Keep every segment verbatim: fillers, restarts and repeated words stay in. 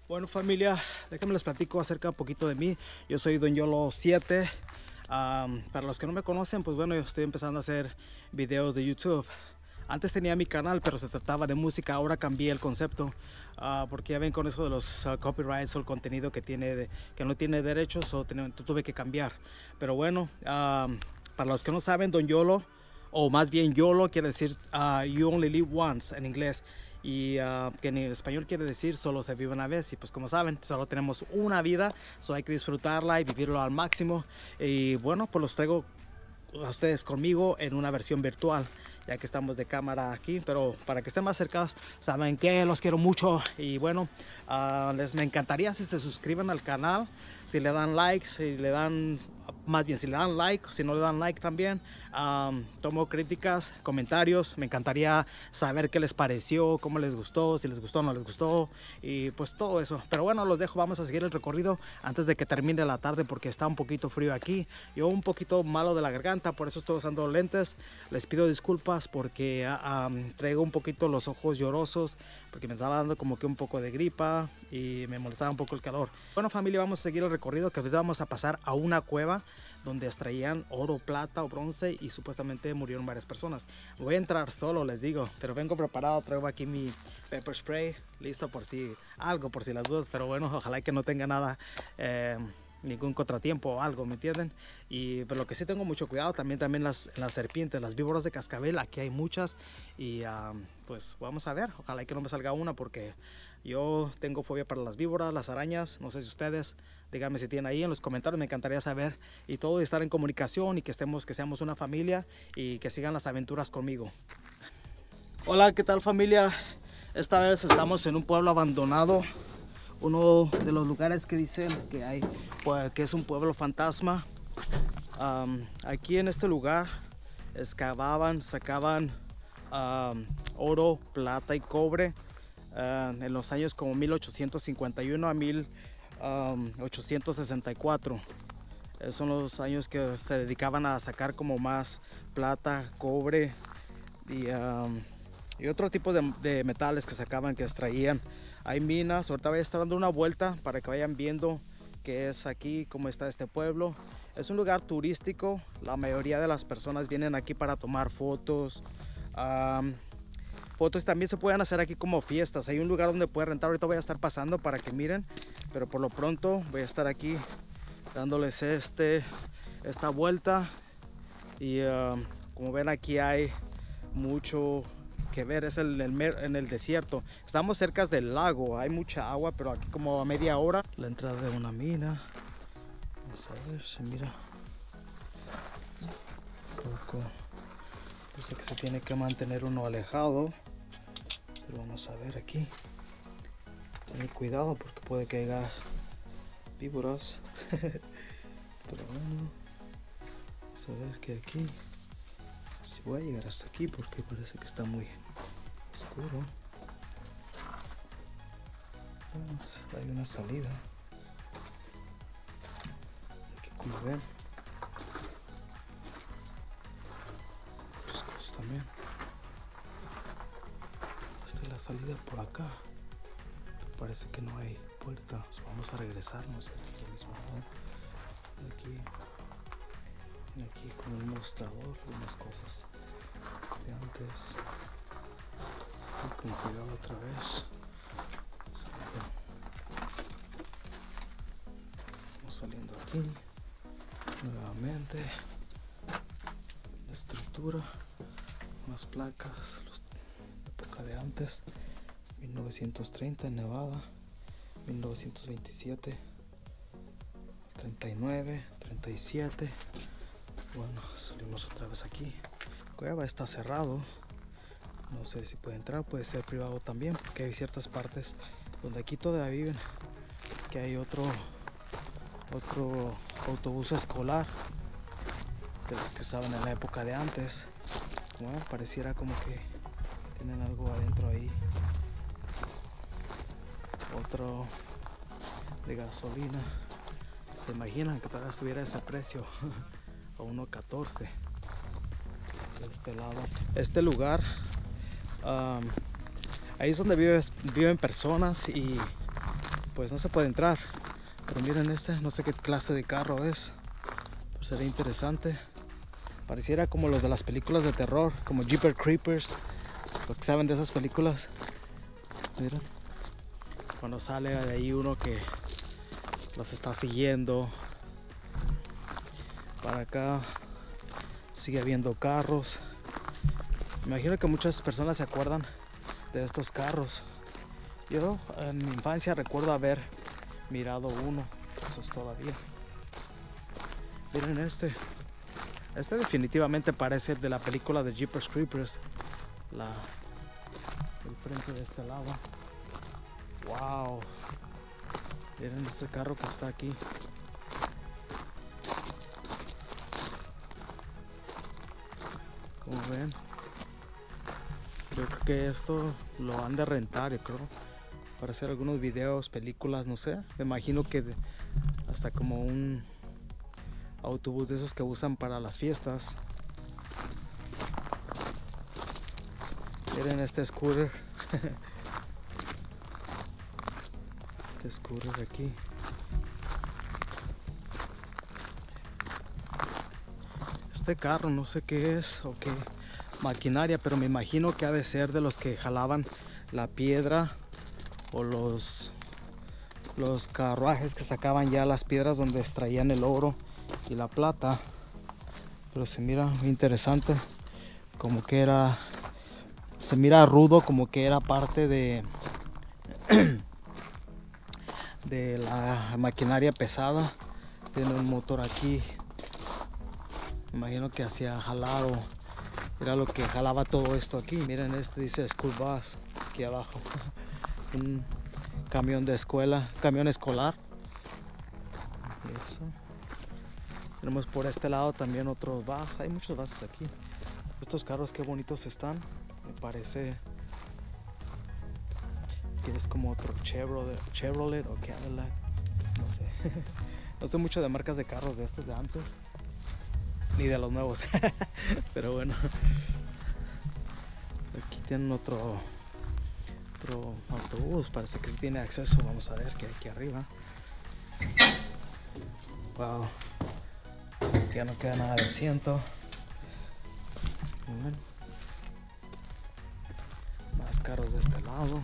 Bueno, familia, déjenme les platico acerca un poquito de mí. Yo soy Don Yolo siete. Um, para los que no me conocen, pues bueno, yo estoy empezando a hacer videos de YouTube. Antes tenía mi canal, pero se trataba de música. Ahora cambié el concepto uh, porque ya ven con eso de los uh, copyrights o el contenido que, tiene de, que no tiene derechos, o ten, tuve que cambiar. Pero bueno, um, para los que no saben, Don Yolo, o más bien YOLO, quiere decir uh, You Only Live Once en inglés. Y uh, que en español quiere decir solo se vive una vez. Y pues como saben, solo tenemos una vida, so hay que disfrutarla y vivirlo al máximo. Y bueno, pues los traigo a ustedes conmigo en una versión virtual, ya que estamos de cámara aquí, pero para que estén más cercanos, saben que los quiero mucho. Y bueno, uh, les me encantaría si se suscriban al canal, si le dan like, si le dan, más bien si le dan like, si no le dan like también. Um, tomo críticas, comentarios, me encantaría saber qué les pareció, cómo les gustó, si les gustó o no les gustó, y pues todo eso. Pero bueno, los dejo, vamos a seguir el recorrido antes de que termine la tarde, porque está un poquito frío aquí. Yo un poquito malo de la garganta, por eso estoy usando lentes. Les pido disculpas porque um, traigo un poquito los ojos llorosos, porque me estaba dando como que un poco de gripa y me molestaba un poco el calor. Bueno, familia, vamos a seguir el recorrido, que ahorita vamos a pasar a una cueva donde extraían oro, plata o bronce, y supuestamente murieron varias personas. Voy a entrar solo, les digo, pero vengo preparado. Traigo aquí mi pepper spray listo por si algo, por si las dudas, pero bueno, ojalá que no tenga nada, eh, ningún contratiempo o algo, ¿me entienden? Y pero lo que sí tengo mucho cuidado también, también las, las serpientes, las víboras de cascabel, aquí hay muchas. Y um, pues vamos a ver, ojalá que no me salga una, porque yo tengo fobia para las víboras, las arañas. No sé si ustedes, díganme si tienen ahí en los comentarios, me encantaría saber. Y todo, estar en comunicación y que estemos, que seamos una familia y que sigan las aventuras conmigo. Hola, ¿qué tal, familia? Esta vez estamos en un pueblo abandonado, uno de los lugares que dicen que hay, pues, que es un pueblo fantasma. Um, aquí en este lugar excavaban, sacaban um, oro, plata y cobre uh, en los años como mil ochocientos cincuenta y uno a mil ochocientos sesenta y cuatro. Esos son los años que se dedicaban a sacar como más plata, cobre y, um, y otro tipo de, de metales que sacaban, que extraían. Hay minas. Ahorita voy a estar dando una vuelta para que vayan viendo qué es aquí, cómo está este pueblo. Es un lugar turístico. La mayoría de las personas vienen aquí para tomar fotos. Um, fotos también se pueden hacer aquí como fiestas. Hay un lugar donde pueden rentar. Ahorita voy a estar pasando para que miren, pero por lo pronto voy a estar aquí dándoles este, esta vuelta. Y uh, como ven, aquí hay mucho que ver. Es el, el, en el desierto. Estamos cerca del lago, hay mucha agua, pero aquí como a media hora. La entrada de una mina. Vamos a ver si mira un poco. Dice que se tiene que mantener uno alejado, pero vamos a ver aquí. Tener cuidado porque puede que haya víboras. Pero bueno, vamos a ver que aquí, si voy a llegar hasta aquí porque parece que está muy oscuro. Vamos, hay una salida aquí, como ven. Los cosas también. Esta es la salida por acá. Pero parece que no hay puerta. Vamos a regresarnos aquí mismo, ¿no? Aquí, aquí con el mostrador, unas cosas de antes. Y con cuidado otra vez. Vamos saliendo aquí nuevamente. La estructura, unas placas, los, la época de antes, mil novecientos treinta en Nevada, mil novecientos veintisiete, treinta y nueve, treinta y siete. Bueno, salimos otra vez aquí. La cueva está cerrado. No sé si puede entrar, puede ser privado también, porque hay ciertas partes donde aquí todavía viven. Que hay otro otro autobús escolar de los que usaban en la época de antes. Bueno, pareciera como que tienen algo adentro ahí. Otro de gasolina. Se imaginan que todavía estuviera ese precio a uno catorce. De este lado, este lugar, um, ahí es donde vive, viven personas, y pues no se puede entrar. Pero miren este, no sé qué clase de carro es, pero sería interesante. Pareciera como los de las películas de terror, como Jeepers Creepers, los que saben de esas películas. Miren, cuando sale de ahí uno que los está siguiendo. Para acá sigue habiendo carros. Me imagino que muchas personas se acuerdan de estos carros. Yo en mi infancia recuerdo haber mirado uno, eso es todavía. Miren este. Este definitivamente parece de la película de Jeepers Creepers. La, el frente de este lado. Wow. Miren este carro que está aquí. Como ven. Yo creo que esto lo han de rentar, yo creo. Para hacer algunos videos, películas, no sé. Me imagino que de, hasta como un autobús de esos que usan para las fiestas. Miren este scooter. Este scooter aquí. Este carro no sé qué es o qué maquinaria, pero me imagino que ha de ser de los que jalaban la piedra o los los carruajes que sacaban ya las piedras donde extraían el oro y la plata. Pero se mira muy interesante, como que era, se mira rudo, como que era parte de de la maquinaria pesada. Tiene un motor aquí, me imagino que hacía jalar o era lo que jalaba todo esto aquí. Miren, este dice school bus aquí abajo. Es un camión de escuela, camión escolar. Eso. Tenemos por este lado también otros buses. Hay muchos buses aquí. Estos carros qué bonitos están. Me parece que es como otro Chevrolet, Chevrolet o Cadillac. No sé. No sé mucho de marcas de carros de estos de antes. Ni de los nuevos. Pero bueno. Aquí tienen otro otro autobús. Parece que sí tiene acceso. Vamos a ver qué hay aquí arriba. Wow. Ya no queda nada de asiento. Bueno. Más carros de este lado.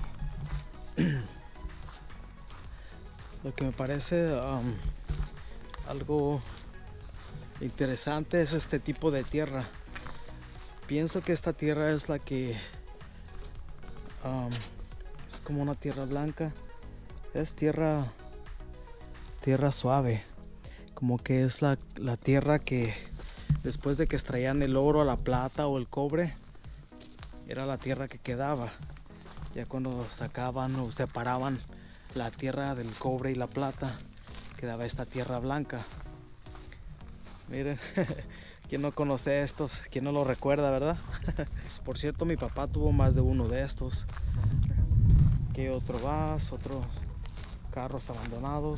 Lo que me parece um, algo interesante es este tipo de tierra. Pienso que esta tierra es la que um, es como una tierra blanca. Es tierra tierra suave. Como que es la, la tierra que después de que extraían el oro, la plata o el cobre, era la tierra que quedaba. Ya cuando sacaban o separaban la tierra del cobre y la plata, quedaba esta tierra blanca. Miren, ¿quién no conoce estos? ¿Quién no lo recuerda, verdad? Por cierto, mi papá tuvo más de uno de estos. ¿Qué otro vas? Otros carros abandonados.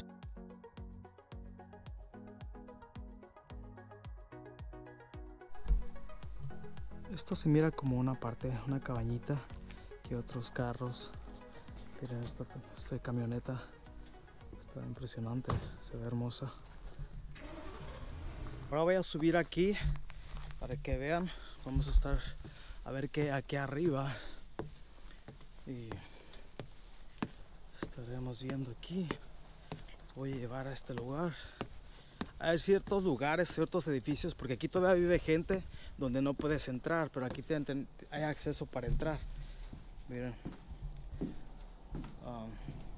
Esto se mira como una parte, una cabañita. Que otros carros. Miren esta, esta camioneta. Está impresionante, se ve hermosa. Ahora voy a subir aquí para que vean. Vamos a estar a ver qué aquí arriba. Y estaremos viendo aquí. Les voy a llevar a este lugar. Hay ciertos lugares, ciertos edificios, porque aquí todavía vive gente donde no puedes entrar, pero aquí te, te, hay acceso para entrar. Miren. Um,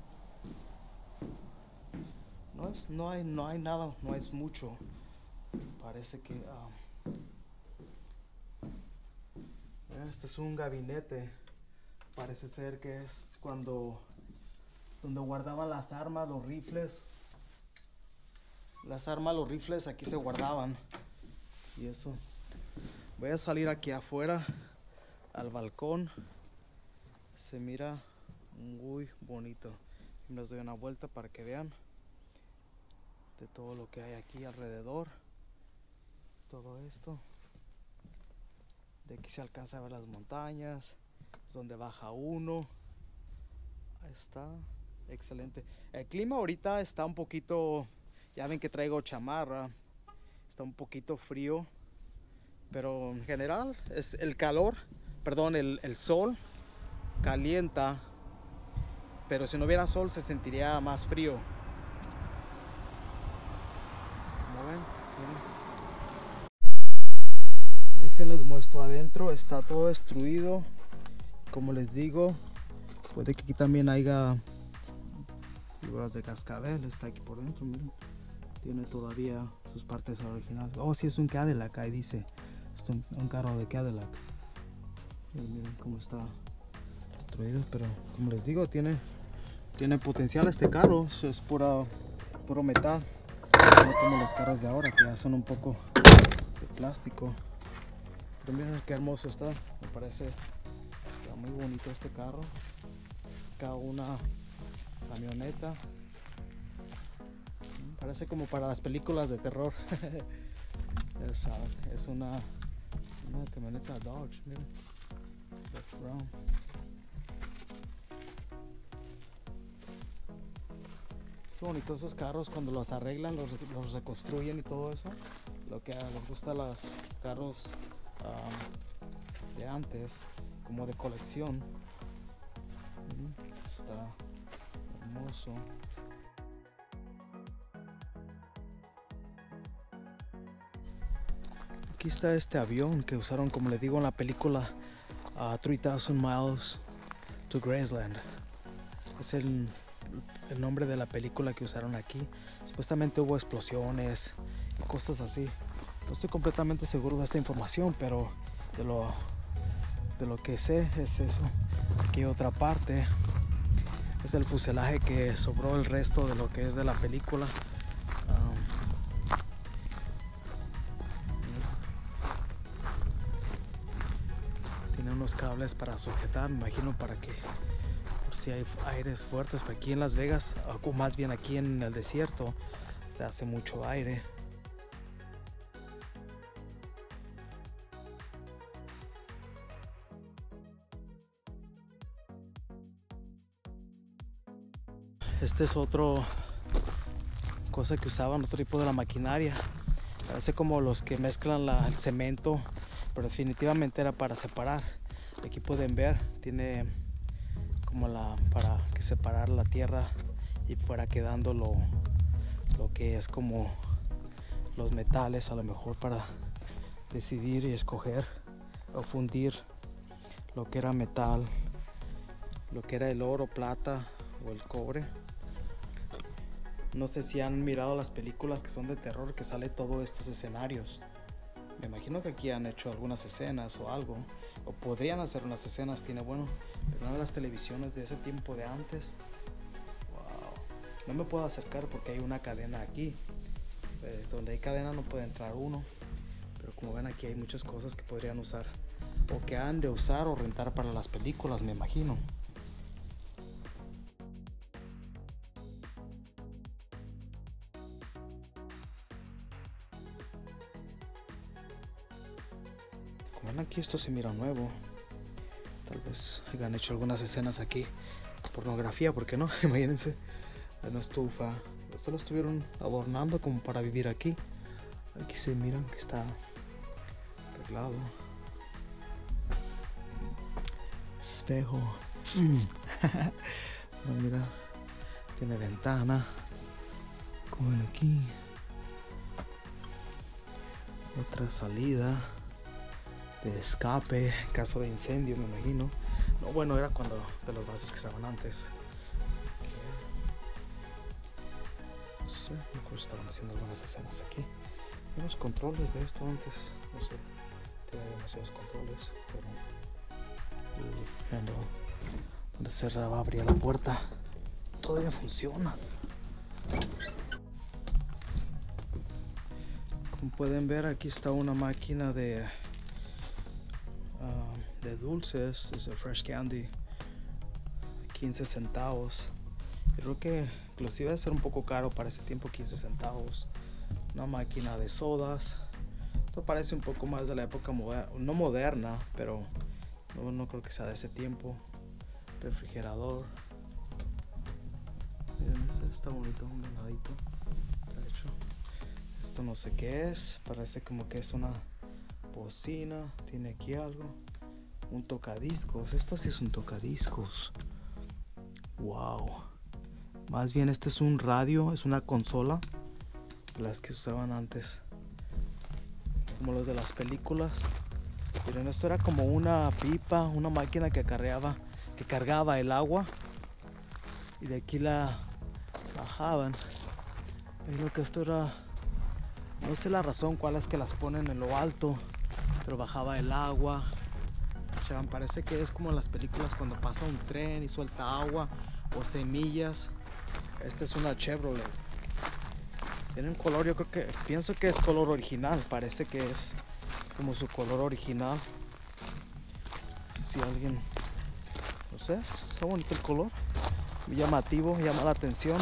no, es, no, hay, no hay nada, no es mucho. Parece que um, este es un gabinete. Parece ser que es cuando donde guardaban las armas, los rifles. Las armas, los rifles aquí se guardaban. Y eso. Voy a salir aquí afuera al balcón. Se mira muy bonito. Les doy una vuelta para que vean de todo lo que hay aquí alrededor. Todo esto. De aquí se alcanza a ver las montañas. Es donde baja uno. Ahí está. Excelente. El clima ahorita está un poquito, ya ven que traigo chamarra, está un poquito frío, pero en general es el calor, perdón, el, el sol calienta, pero si no hubiera sol se sentiría más frío. Como ven, miren. Déjenles muestro adentro, está todo destruido. Como les digo, puede que aquí también haya figuras de cascabel. Está aquí por dentro, miren. Tiene todavía sus partes originales. Oh, sí, es un Cadillac, ahí dice. Es un, un carro de Cadillac. Y miren cómo está destruido, pero como les digo, tiene, tiene potencial este carro. Es pura, puro metal. No como los carros de ahora, que ya son un poco de plástico. Pero miren qué hermoso está. Me parece está muy bonito este carro. Acá una camioneta. Parece como para las películas de terror. es, uh, es una, una camioneta Dodge, miren. Dodge Brown. Es bonito esos carros cuando los arreglan, los, los reconstruyen y todo eso. Lo que les gusta a los carros um, de antes, como de colección. Está hermoso. Aquí está este avión que usaron, como les digo, en la película uh, three thousand miles to Graceland. Es el, el nombre de la película que usaron aquí. Supuestamente hubo explosiones y cosas así. No estoy completamente seguro de esta información, pero de lo, de lo que sé es eso. Aquí otra parte es el fuselaje que sobró el resto de lo que es de la película. Unos cables para sujetar, me imagino, para que por si hay aires fuertes. Aquí en Las Vegas, o más bien aquí en el desierto, se hace mucho aire. Este es otro cosa que usaban, otro tipo de la maquinaria. Parece como los que mezclan la, el cemento, pero definitivamente era para separar. Aquí pueden ver, tiene como la para que separar la tierra y fuera quedando lo, lo que es como los metales, a lo mejor para decidir y escoger o fundir lo que era metal, lo que era el oro, plata o el cobre. No sé si han mirado las películas que son de terror, que sale todos estos escenarios. Me imagino que aquí han hecho algunas escenas o algo, o podrían hacer unas escenas, tiene bueno, pero no de las televisiones de ese tiempo de antes. Wow. No me puedo acercar porque hay una cadena aquí, eh, donde hay cadena no puede entrar uno, pero como ven aquí hay muchas cosas que podrían usar, o que han de usar o rentar para las películas, me imagino. Como ven aquí, esto se mira nuevo. Tal vez hayan hecho algunas escenas aquí. Pornografía, ¿por qué no? Imagínense. Una estufa. Esto lo estuvieron adornando como para vivir aquí. Aquí se miran que está arreglado. Espejo. Mm. Bueno, mira, tiene ventana. Como ven aquí. Otra salida de escape en caso de incendio, me imagino. No, bueno, era cuando de los vasos que estaban antes. No sé, me acuerdo estaban haciendo algunas escenas aquí. Hay unos controles de esto antes, no sé, tiene demasiados controles, pero el handle donde cerraba, abría la puerta, todavía funciona. Como pueden ver, aquí está una máquina de Uh, de dulces, es el Fresh Candy, quince centavos. Creo que inclusive debe ser un poco caro para ese tiempo, quince centavos. Una máquina de sodas. Esto parece un poco más de la época moderna, no moderna, pero no, no creo que sea de ese tiempo. Refrigerador. está bonito, un venadito. De hecho, esto no sé qué es. Parece como que es una bocina. Tiene aquí algo. Un tocadiscos. Esto sí es un tocadiscos. Wow. Más bien este es un radio. Es una consola. Las que se usaban antes. Como los de las películas. Miren, esto era como una pipa. Una máquina que cargaba, que cargaba el agua. Y de aquí la bajaban. Y lo que esto era, no sé la razón cuál es que las ponen en lo alto, pero bajaba el agua. Echaban, parece que es como en las películas cuando pasa un tren y suelta agua o semillas. Esta es una Chevrolet. Tiene un color, yo creo que, pienso que es color original. Parece que es como su color original. Si alguien, no sé, está bonito el color. Llamativo, llama la atención.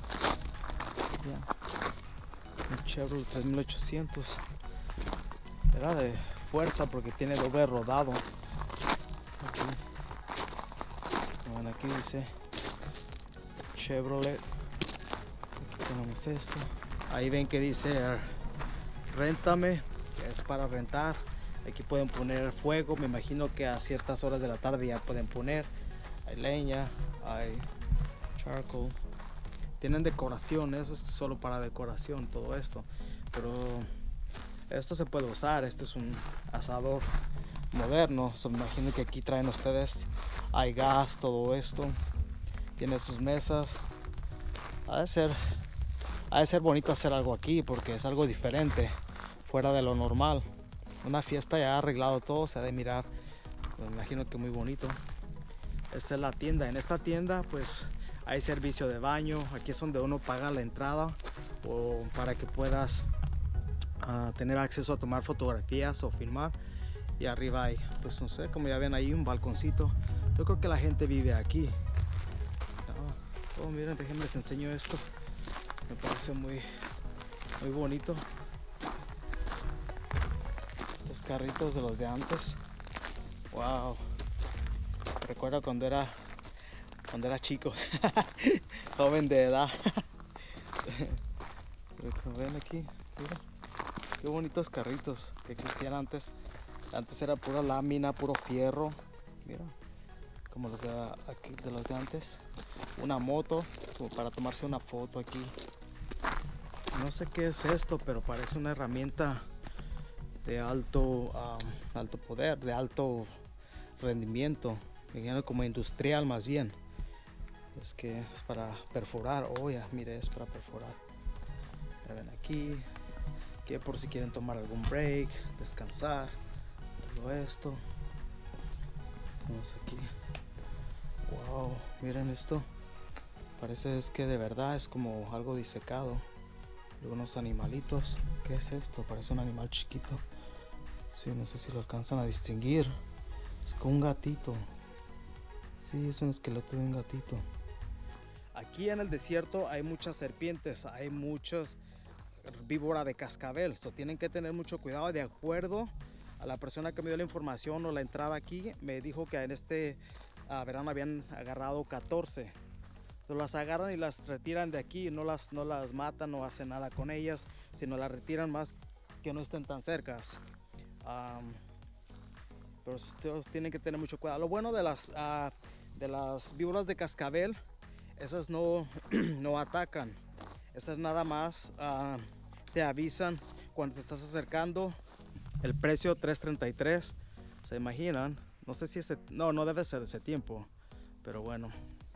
Yeah. Un Chevrolet tres mil ochocientos. Era de fuerza porque tiene doble rodado. Aquí, bueno, aquí dice Chevrolet. Aquí tenemos esto. Ahí ven que dice réntame, que es para rentar. Aquí pueden poner fuego. Me imagino que a ciertas horas de la tarde ya pueden poner. Hay leña, hay charcoal. Tienen decoración, eso es solo para decoración todo esto, pero esto se puede usar. Este es un asador moderno. So, me imagino que aquí traen ustedes, hay gas, todo esto. Tiene sus mesas. Ha de ser, ha de ser bonito hacer algo aquí porque es algo diferente, fuera de lo normal. Una fiesta ya ha arreglado todo, se ha de mirar, me imagino que muy bonito. Esta es la tienda. En esta tienda pues hay servicio de baño. Aquí es donde uno paga la entrada o para que puedas uh, tener acceso a tomar fotografías o filmar. Y arriba hay, pues no sé, como ya ven ahí, un balconcito. Yo creo que la gente vive aquí. Oh, miren, déjenme les enseño esto. Me parece muy, muy bonito. Estos carritos de los de antes. Wow. Recuerdo cuando era cuando era chico, joven de edad. Pero como ven aquí, mira, qué bonitos carritos que existían antes. Antes era pura lámina, puro fierro. Mira, como los de, aquí, de los de antes. Una moto, como para tomarse una foto aquí. No sé qué es esto, pero parece una herramienta de alto, um, alto poder, de alto rendimiento. Como industrial más bien. Es que es para perforar. Oh ya, mire, es para perforar. Ya ven aquí, que por si quieren tomar algún break, descansar, todo esto. Vamos aquí. Wow, miren esto. Parece es que de verdad es como algo disecado. Algunos animalitos. ¿Qué es esto? Parece un animal chiquito. Sí, no sé si lo alcanzan a distinguir. Es como un gatito. Sí, es un esqueleto de un gatito. Aquí en el desierto hay muchas serpientes, hay muchas víboras de cascabel. So, tienen que tener mucho cuidado. De acuerdo a la persona que me dio la información o la entrada aquí, me dijo que en este uh, verano habían agarrado catorce. So, las agarran y las retiran de aquí. No las, no las matan, no hacen nada con ellas, sino las retiran más que no estén tan cercas. Um, pero ustedes tienen que tener mucho cuidado. Lo bueno de las... Uh, de las víboras de cascabel, esas no, no atacan. Esas nada más uh, te avisan cuando te estás acercando. El precio tres treinta y tres, se imaginan. No sé si ese, no, no debe ser ese tiempo, pero bueno.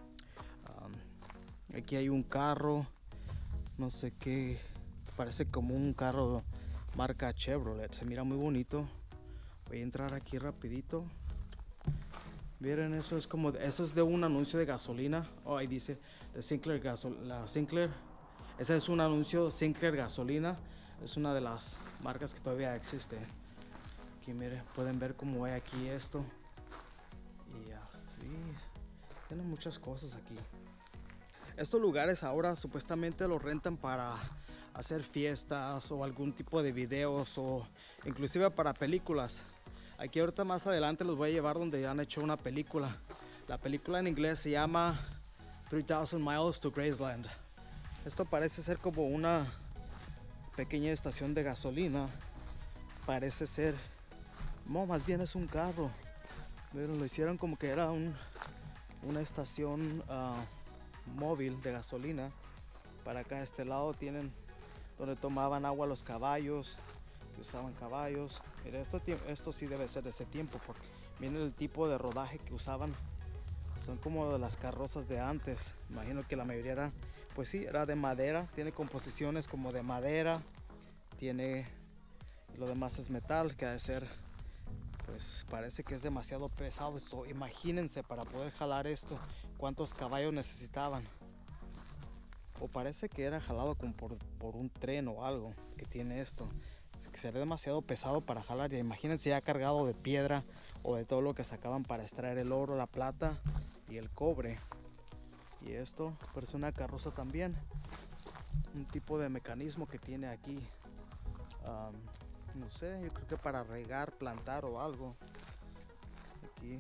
Um, aquí hay un carro, no sé qué, parece como un carro marca Chevrolet. Se mira muy bonito. Voy a entrar aquí rapidito. Miren, eso es como, eso es de un anuncio de gasolina. Oh, ahí dice de Sinclair Gasol, la Sinclair. Ese es un anuncio Sinclair gasolina. Es una de las marcas que todavía existe. Aquí miren, pueden ver cómo hay aquí esto. Y así, tienen muchas cosas aquí. Estos lugares ahora supuestamente los rentan para hacer fiestas o algún tipo de videos o inclusive para películas. Aquí ahorita más adelante los voy a llevar donde han hecho una película. La película en inglés se llama three thousand miles to Graceland. Esto parece ser como una pequeña estación de gasolina. Parece ser, no, más bien es un carro. Pero lo hicieron como que era un, una estación uh, móvil de gasolina. Para acá a este lado tienen donde tomaban agua los caballos, que usaban caballos. Mira, esto, esto sí debe ser de ese tiempo, porque miren el tipo de rodaje que usaban. Son como de las carrozas de antes. Imagino que la mayoría era, pues sí, era de madera. Tiene composiciones como de madera. Tiene, lo demás es metal, que ha de ser, pues parece que es demasiado pesado. So, imagínense, para poder jalar esto, cuántos caballos necesitaban. O parece que era jalado como por, por un tren o algo que tiene esto. Que sería demasiado pesado para jalar. Y imagínense ya cargado de piedra o de todo lo que sacaban para extraer el oro, la plata y el cobre. Y esto parece una carroza también. Un tipo de mecanismo que tiene aquí. Um, no sé, yo creo que para regar, plantar o algo. Aquí.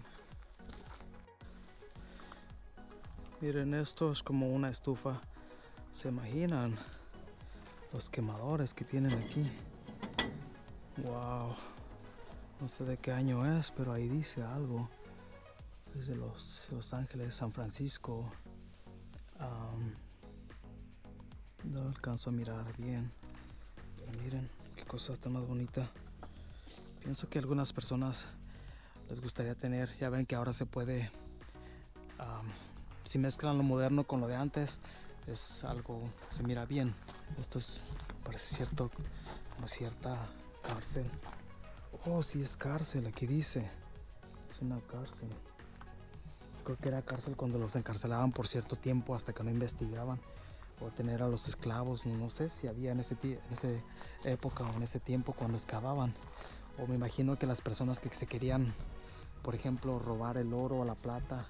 Miren, esto es como una estufa. ¿Se imaginan los quemadores que tienen aquí? Wow. No sé de qué año es, pero ahí dice algo. Es de los, los Ángeles, San Francisco. Um, no alcanzo a mirar bien. Pero miren, qué cosa está más bonita. Pienso que a algunas personas les gustaría tener. Ya ven que ahora se puede... Um, si mezclan lo moderno con lo de antes, es algo, se mira bien. Esto es, parece cierto, como cierta cárcel. Oh, sí es cárcel, aquí dice. Es una cárcel. Creo que era cárcel cuando los encarcelaban por cierto tiempo hasta que no investigaban. O tener a los esclavos, no, no sé si había en ese en esa época o en ese tiempo cuando excavaban. O me imagino que las personas que se querían, por ejemplo, robar el oro o la plata.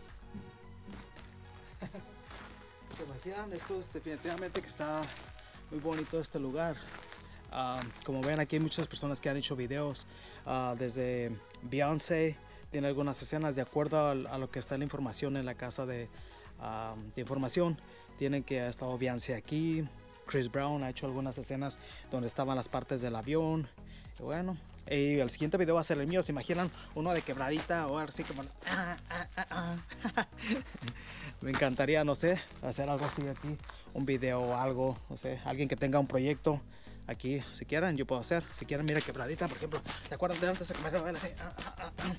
¿Se imaginan? Esto es definitivamente que está muy bonito este lugar. Uh, como ven, aquí hay muchas personas que han hecho videos. Uh, desde Beyoncé tiene algunas escenas de acuerdo a, a lo que está en la información en la casa de, uh, de información. Tienen que ha estado Beyoncé aquí. Chris Brown ha hecho algunas escenas donde estaban las partes del avión. Y bueno, y el siguiente video va a ser el mío. ¿Se imaginan? Uno de quebradita o así como... Ah, ah, ah, ah. Me encantaría, no sé, hacer algo así aquí. Un video o algo, no sé. Alguien que tenga un proyecto aquí, si quieren, yo puedo hacer. Si quieren, mira quebradita, por ejemplo. ¿Te acuerdan de antes? Se comenzaba a ver así. Ah, ah, ah, ah.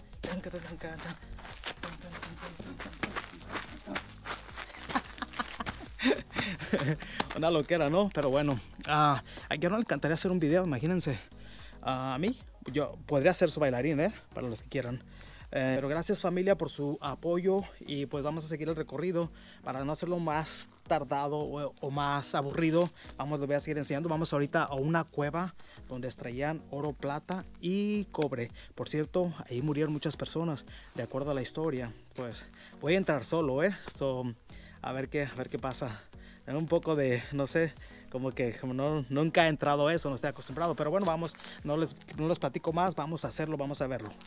Una loquera, ¿no? Pero bueno, uh, yo no le encantaría hacer un video, imagínense. Uh, a mí, yo podría ser su bailarín, ¿eh? Para los que quieran. Eh, pero gracias familia por su apoyo y pues vamos a seguir el recorrido para no hacerlo más tardado o, o más aburrido. Vamos, les voy a seguir enseñando. Vamos ahorita a una cueva donde extraían oro, plata y cobre. Por cierto, ahí murieron muchas personas, de acuerdo a la historia. Pues voy a entrar solo, ¿eh? So, a ver qué, a ver qué pasa. Tengo un poco de, no sé, como que como no, nunca he entrado a eso, no estoy acostumbrado. Pero bueno, vamos, no les, no les platico más, vamos a hacerlo, vamos a verlo.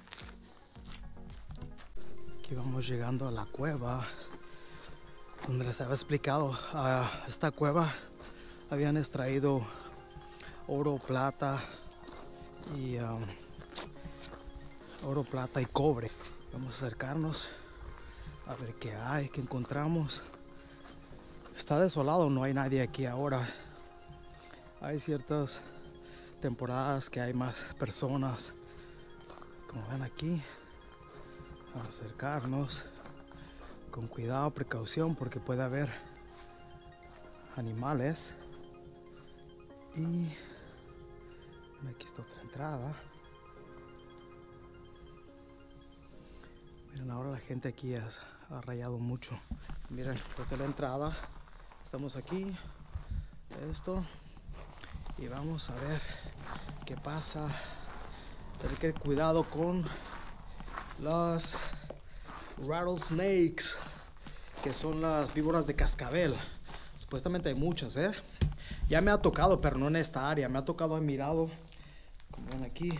Aquí vamos llegando a la cueva donde les había explicado. A esta cueva habían extraído oro, plata y um, oro, plata y cobre. Vamos a acercarnos a ver qué hay, qué encontramos. Está desolado, no hay nadie aquí ahora. Hay ciertas temporadas que hay más personas, como ven aquí. Vamos a acercarnos con cuidado, precaución, porque puede haber animales. Y aquí está otra entrada. Miren, ahora la gente aquí ha, ha rayado mucho. Miren, esta es la entrada. Estamos aquí, esto, y vamos a ver qué pasa. Tener que cuidado con las rattlesnakes, que son las víboras de cascabel. Supuestamente hay muchas, ¿eh? Ya me ha tocado, pero no en esta área. Me ha tocado, he mirado, como ven aquí.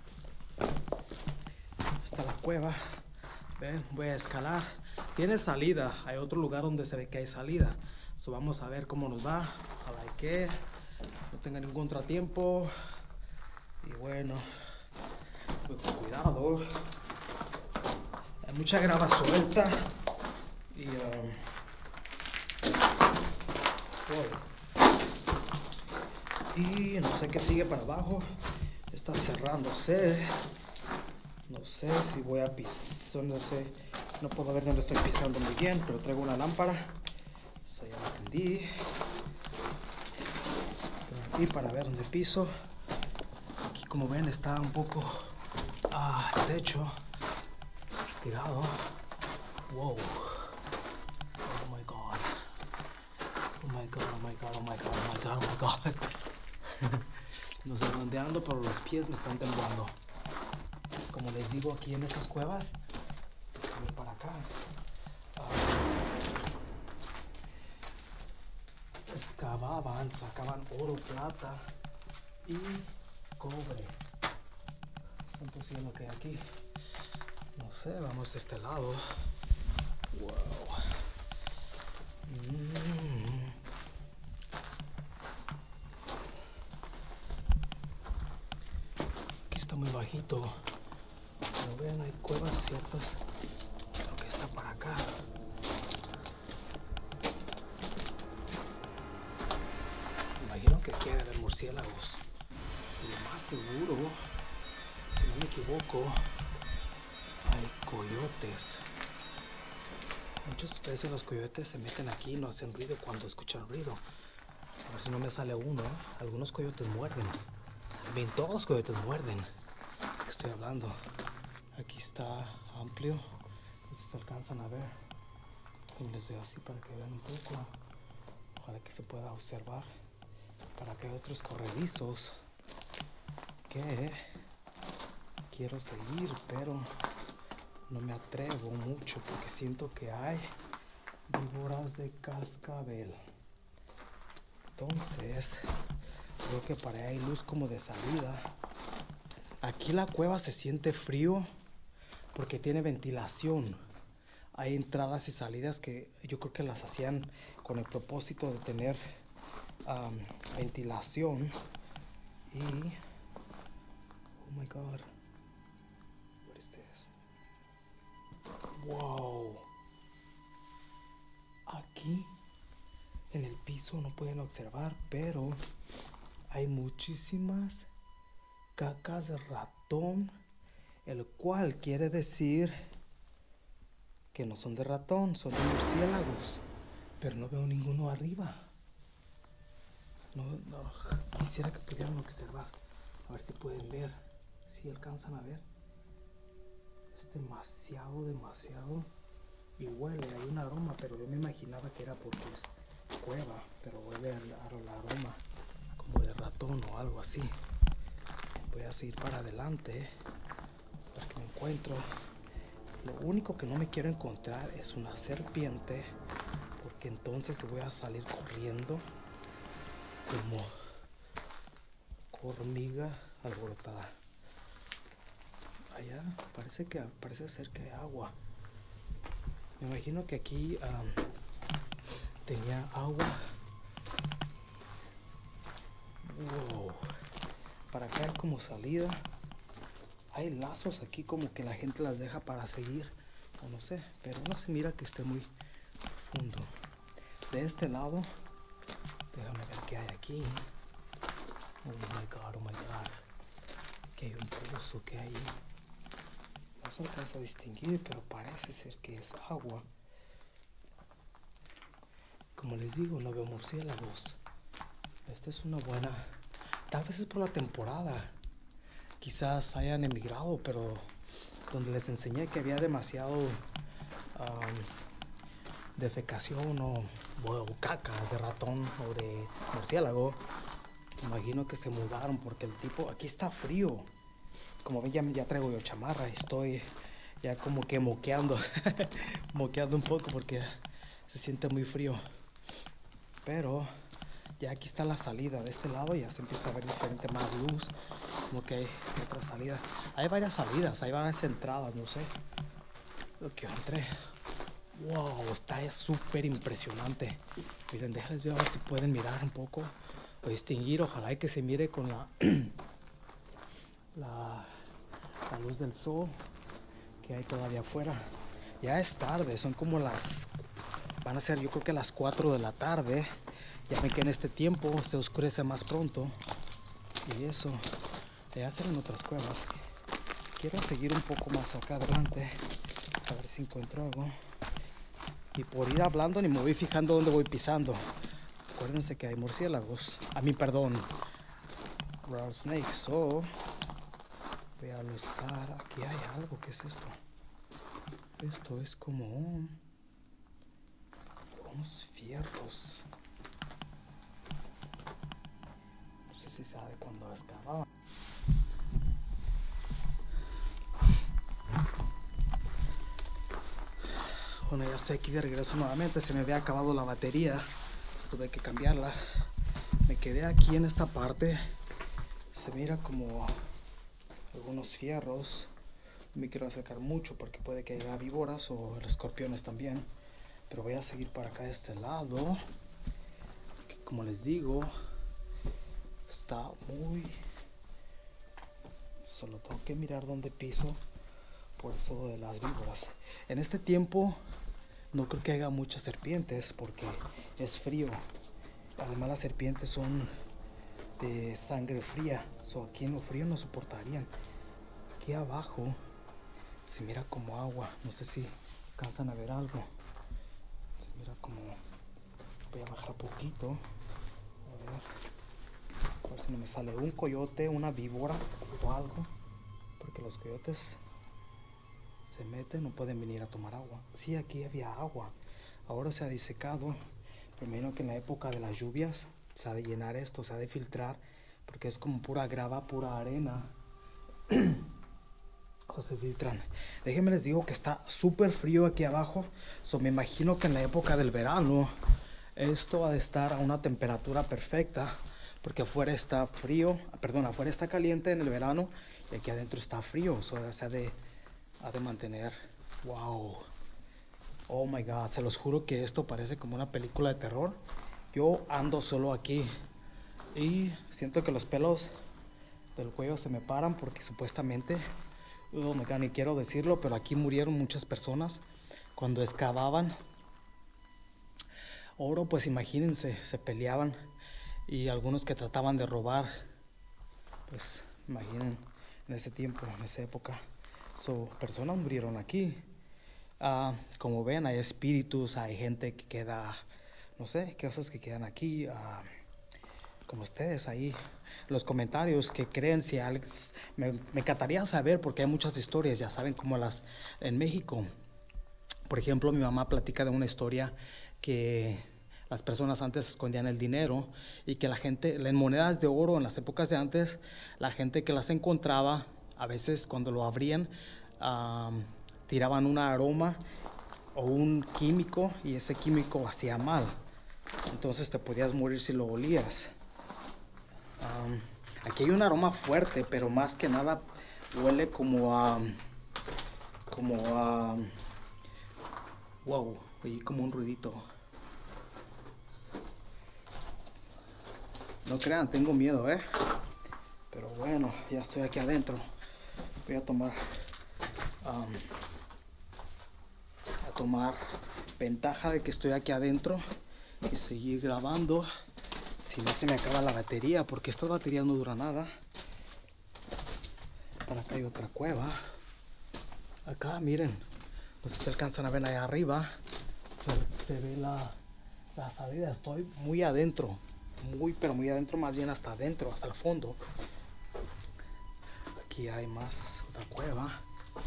Está la cueva. Ven, voy a escalar. Tiene salida. Hay otro lugar donde se ve que hay salida. So, vamos a ver cómo nos va. Ojalá que no tenga ningún contratiempo. Y bueno, pues con cuidado. Hay mucha grava suelta. Y um, y no sé qué sigue para abajo. Está cerrándose. No sé si voy a pisar, no sé. No puedo ver dónde estoy pisando muy bien, pero traigo una lámpara. Esa ya la prendí. Aquí para ver dónde piso. Aquí, como ven, está un poco ah, derecho. Tirado. Wow. Oh my god. Oh my god, oh my god, oh my god, oh my god, oh my god. No sé dónde ando, pero los pies me están temblando. Como les digo, aquí en estas cuevas, voy para acá. Uh, excavaban, sacaban oro, plata y cobre. Santo cielo que hay aquí. No sé, vamos de este lado. Wow. Mm. Aquí está muy bajito. Como ven, hay cuevas ciertas. Creo que está para acá. Me imagino que aquí hay de haber murciélagos. Y lo más seguro, si no me equivoco, hay coyotes. Muchas veces los coyotes se meten aquí y no hacen ruido cuando escuchan ruido. A ver si no me sale uno. Algunos coyotes muerden. Bien, todos los coyotes muerden. ¿De qué estoy hablando? Aquí está amplio. No sé si se alcanzan a ver. Y les doy así para que vean un poco. Ojalá que se pueda observar. Para que hay otros corredizos que quiero seguir, pero no me atrevo mucho porque siento que hay víboras de cascabel. Entonces, creo que para allá hay luz como de salida. Aquí la cueva se siente frío porque tiene ventilación. Hay entradas y salidas que yo creo que las hacían con el propósito de tener um, ventilación. Y oh my god, what is this? Wow. Aquí en el piso no pueden observar, pero hay muchísimas cacas de ratón, el cual quiere decir que no son de ratón, son de murciélagos, pero no veo ninguno arriba. No, no, quisiera que pudieran observar, a ver si pueden ver, si alcanzan a ver. Es demasiado, demasiado, y huele, hay un aroma, pero yo me imaginaba que era porque es cueva, pero huele al, al aroma como de ratón o algo así. Voy a seguir para adelante porque me encuentro. Lo único que no me quiero encontrar es una serpiente, porque entonces voy a salir corriendo como hormiga alborotada. Allá parece que parece ser que hay agua. Me imagino que aquí um, tenía agua. Wow. Para acá hay como salida. Hay lazos aquí como que la gente las deja para seguir, o no sé, pero no se mira que esté muy profundo. De este lado, déjame ver qué hay aquí. Oh my god, oh my god. Que hay un pozo que hay. No se alcanza a distinguir, pero parece ser que es agua. Como les digo, no veo murciélagos. Esta es una buena. Tal vez es por la temporada. Quizás hayan emigrado, pero donde les enseñé que había demasiado um, defecación o, o cacas de ratón o de murciélago, imagino que se mudaron porque el tipo, aquí está frío. Como ven, ya, ya traigo yo chamarra, estoy ya como que moqueando, moqueando un poco porque se siente muy frío. Pero ya aquí está la salida, de este lado ya se empieza a ver diferente, más luz, como que hay otra salida. Hay varias salidas, hay varias entradas, no sé. Lo que yo entré. Wow, está súper impresionante. Miren, déjales ver a ver si pueden mirar un poco o distinguir. Ojalá que se mire con la, la, la luz del sol que hay todavía afuera. Ya es tarde, son como las, van a ser yo creo que las cuatro de la tarde. Ya ven que en este tiempo se oscurece más pronto. Y eso, ya serán otras cuevas. Quiero seguir un poco más acá adelante, a ver si encuentro algo. Y por ir hablando ni me voy fijando dónde voy pisando. Acuérdense que hay murciélagos. A mí, perdón, rattlesnakes. So, voy a usar. Aquí hay algo. ¿Qué es esto? Esto es como un, unos fierros. No sé si sabe cuando excavaba. Bueno, ya estoy aquí de regreso nuevamente. Se me había acabado la batería. Tuve que cambiarla. Me quedé aquí en esta parte. Se mira como algunos fierros. No me quiero acercar mucho porque puede que haya víboras o escorpiones también. Pero voy a seguir para acá de este lado. Que como les digo, está muy... Solo tengo que mirar dónde piso. Por eso de las víboras. En este tiempo no creo que haya muchas serpientes porque es frío. Además las serpientes son de sangre fría. So, aquí en lo frío no soportarían. Aquí abajo se mira como agua. No sé si alcanzan a ver algo. Se mira como... Voy a bajar un poquito. A ver. A ver si no me sale un coyote, una víbora o algo. Porque los coyotes se meten, no pueden venir a tomar agua. Sí, aquí había agua. Ahora se ha disecado. Pero me imagino que en la época de las lluvias se ha de llenar esto, se ha de filtrar. Porque es como pura grava, pura arena. O se filtran. Déjenme les digo que está súper frío aquí abajo. So, me imagino que en la época del verano esto ha de estar a una temperatura perfecta. Porque afuera está frío, perdón, afuera está caliente en el verano. Y aquí adentro está frío. So, se ha de... ha de mantener. Wow. Oh my god, se los juro que esto parece como una película de terror. Yo ando solo aquí y siento que los pelos del cuello se me paran porque supuestamente, oh my god, ni quiero decirlo, pero aquí murieron muchas personas cuando excavaban oro. Pues imagínense, se peleaban y algunos que trataban de robar, pues imaginen en ese tiempo, en esa época. So, personas murieron aquí. Uh, como ven, hay espíritus, hay gente que queda, no sé, cosas que quedan aquí. Uh, como ustedes ahí, los comentarios que creen, si Alex, me, me encantaría saber porque hay muchas historias, ya saben, como las en México. Por ejemplo, mi mamá platica de una historia que las personas antes escondían el dinero y que la gente, en monedas de oro en las épocas de antes, la gente que las encontraba, a veces cuando lo abrían, um, tiraban un aroma o un químico y ese químico hacía mal. Entonces te podías morir si lo olías. Um, aquí hay un aroma fuerte, pero más que nada huele como a... como a... wow, oí como un ruidito. No crean, tengo miedo, ¿eh? Pero bueno, ya estoy aquí adentro. Voy a tomar... Um, a tomar ventaja de que estoy aquí adentro y seguir grabando. Si no se me acaba la batería, porque esta batería no dura nada. Para acá hay otra cueva. Acá, miren. No sé si alcanzan a ver allá arriba. Se, se ve la, la salida. Estoy muy adentro. Muy, pero muy adentro. Más bien hasta adentro, hasta el fondo. Aquí hay más, otra cueva.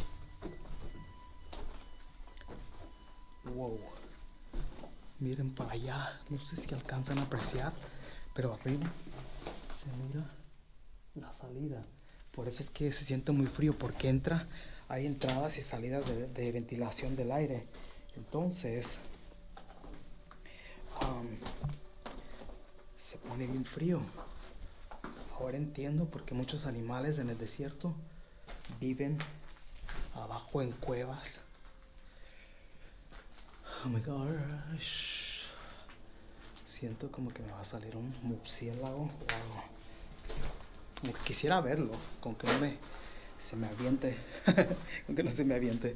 Wow. Miren para allá. No sé si alcanzan a apreciar, pero arriba se mira la salida. Por eso es que se siente muy frío, porque entra, hay entradas y salidas de, de ventilación del aire. Entonces um, se pone bien frío. Ahora entiendo por qué muchos animales en el desierto viven abajo en cuevas. Oh my gosh. Siento como que me va a salir un murciélago o algo. Como que quisiera verlo, con que no me se me aviente. Con que no se me aviente.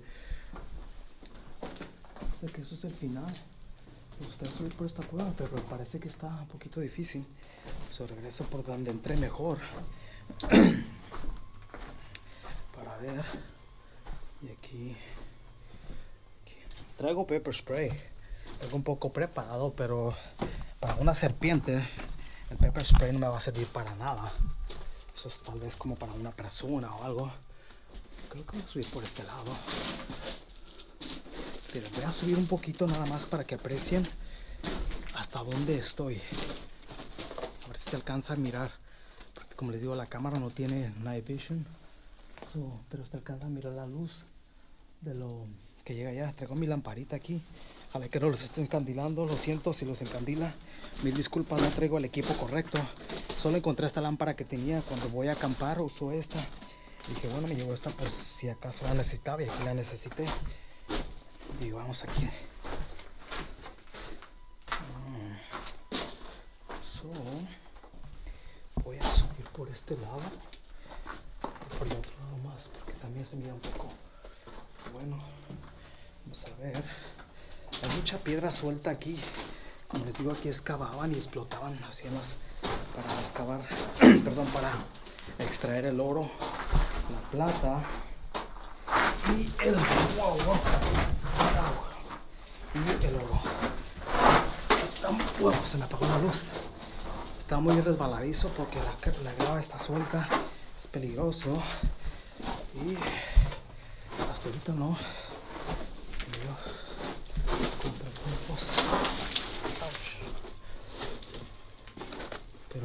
Sé que eso es el final. Me gustaría subir por esta cueva, pero parece que está un poquito difícil. So, regreso por donde entré mejor. Para ver. Y aquí, aquí traigo pepper spray. Traigo un poco preparado, pero para una serpiente el pepper spray no me va a servir para nada. Eso es tal vez como para una persona o algo. Creo que voy a subir por este lado. Pero voy a subir un poquito nada más para que aprecien hasta dónde estoy. A ver si se alcanza a mirar. Porque como les digo, la cámara no tiene night vision. So, pero se alcanza a mirar la luz de lo que llega allá. Traigo mi lamparita aquí. Ojalá que no los esté encandilando. Lo siento si los encandila. Mil disculpas, no traigo el equipo correcto. Solo encontré esta lámpara que tenía cuando voy a acampar. Uso esta. Dije, bueno, me llevo esta por si acaso la necesitaba y aquí la necesité. Y vamos aquí. So, voy a subir por este lado. Por el otro lado más, porque también se mira un poco. Bueno, vamos a ver. Hay mucha piedra suelta aquí. Como les digo, aquí excavaban y explotaban. Hacían las para excavar, perdón, para extraer el oro, la plata y el wow, wow, y el oro. Está, está, wow, se me apagó la luz. Está muy resbaladizo porque la, la grava está suelta. Es peligroso. Y hasta ahorita no. Contra cuerpos. Pero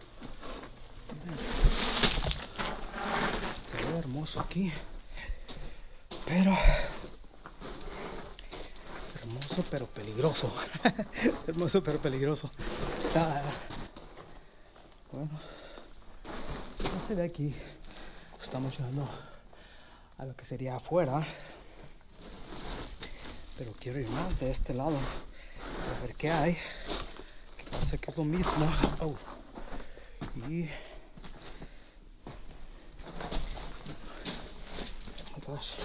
se ve hermoso aquí. Pero hermoso pero peligroso. Hermoso pero peligroso. Ah, bueno, no se ve aquí. Estamos llegando a lo que sería afuera. Pero quiero ir más de este lado. A ver qué hay. Que parece que es lo mismo. Oh. Y oh my gosh.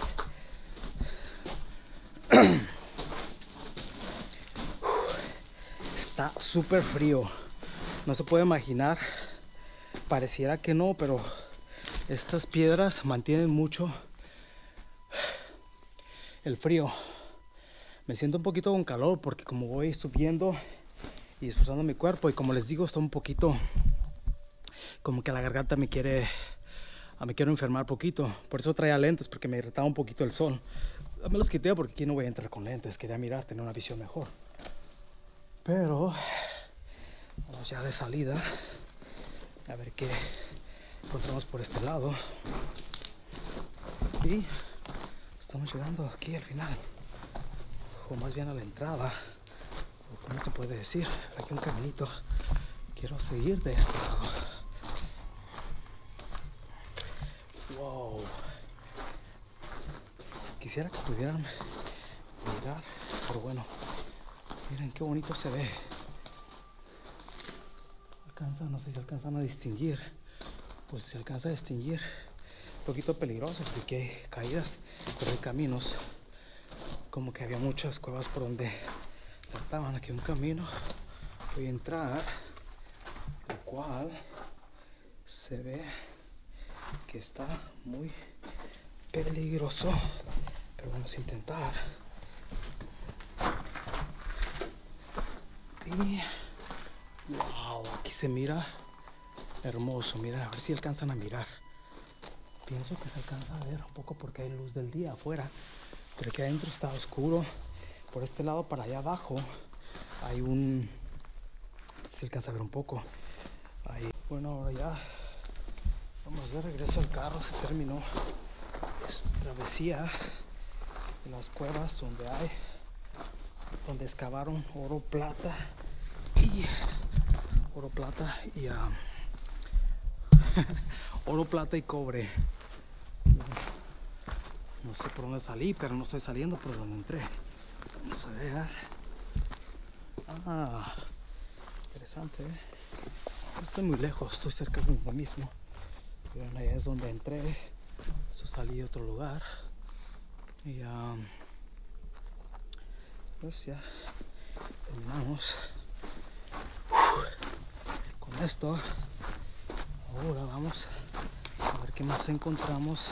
Está súper frío. No se puede imaginar. Pareciera que no, pero estas piedras mantienen mucho el frío. Me siento un poquito con calor porque como voy subiendo y esforzando mi cuerpo, y como les digo, está un poquito como que la garganta me quiere me quiero enfermar poquito. Por eso traía lentes, porque me irritaba un poquito el sol. Me los quité porque aquí no voy a entrar con lentes. Quería mirar, tener una visión mejor. Pero vamos ya de salida. A ver qué encontramos por este lado. Y estamos llegando aquí al final, o más bien a la entrada, o como se puede decir. Aquí un caminito. Quiero seguir de este lado. Wow. Quisiera que pudieran mirar, pero bueno, miren qué bonito se ve. Alcanza, no sé si alcanzan a distinguir. Pues se alcanza a distinguir. Un poquito peligroso porque hay caídas, pero hay caminos. Como que había muchas cuevas por donde trataban. Aquí un camino. Voy a entrar, el cual se ve que está muy peligroso, pero vamos a intentar. Y wow, aquí se mira hermoso. Mira, a ver si alcanzan a mirar. Pienso que se alcanza a ver un poco porque hay luz del día afuera, pero aquí adentro está oscuro. Por este lado, para allá abajo, hay un... se alcanza a ver un poco. Ahí. Bueno, ahora ya vamos de regreso al carro. Se terminó esta travesía de las cuevas donde hay, donde excavaron oro, plata y oro, plata y um, oro, plata y cobre. No sé por dónde salí, pero no estoy saliendo por donde entré. Vamos a ver. Ah, interesante, ¿eh? No estoy muy lejos, estoy cerca de lo mismo. Miren, allá es donde entré. Eso salí a otro lugar. Y um, pues ya terminamos con esto. Ahora vamos a ver qué más encontramos.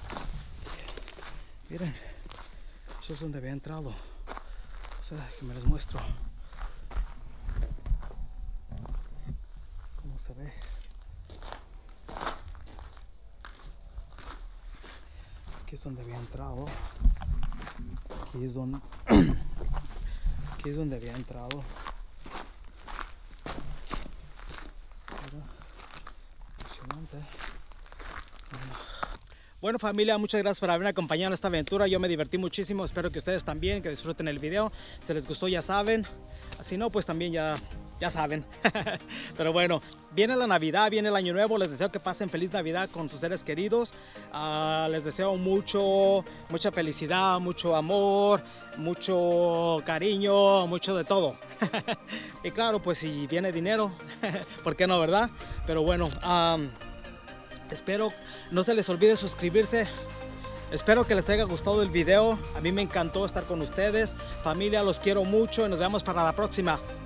Miren, eso es donde había entrado. O sea, que me les muestro cómo se ve. Aquí es donde había entrado. Aquí es donde aquí es donde había entrado. Mira, impresionante. Bueno, familia, muchas gracias por haberme acompañado en esta aventura. Yo me divertí muchísimo, espero que ustedes también, que disfruten el video. Si les gustó, ya saben. Si no, pues también ya, ya saben. Pero bueno, viene la Navidad, viene el Año Nuevo. Les deseo que pasen feliz Navidad con sus seres queridos. Uh, les deseo mucho, mucha felicidad, mucho amor, mucho cariño, mucho de todo. Y claro, pues si viene dinero, ¿por qué no, verdad? Pero bueno, um, espero no se les olvide suscribirse. Espero que les haya gustado el video. A mí me encantó estar con ustedes. Familia, los quiero mucho y nos vemos para la próxima.